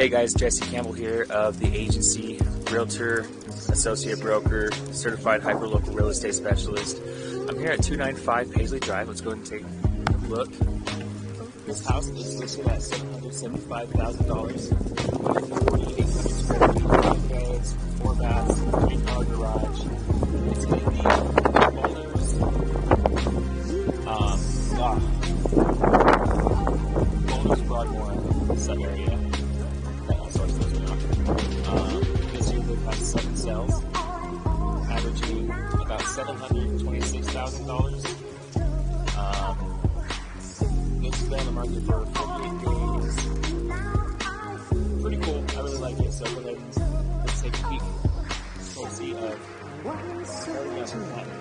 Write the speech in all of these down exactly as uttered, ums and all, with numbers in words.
Hey guys, Jesse Campbell here of the agency, realtor, associate broker, certified hyperlocal real estate specialist. I'm here at two ninety-five Paisley Drive. Let's go ahead and take a look. This house is listed at seven hundred seventy-five thousand dollars. forty-eight hundred square feet, three beds, four baths, three car garage. It's going to be Boulder's, um, ah, Boulder's Broadmoor sub area. Um, this year they've had seven sales, averaging about seven hundred twenty-six thousand dollars. Um, this has been on the market for forty-eight days. Pretty cool. I really like it. So go ahead and let's take a peek. We'll see uh, starting out from that.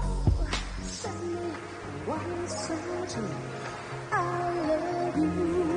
I love you.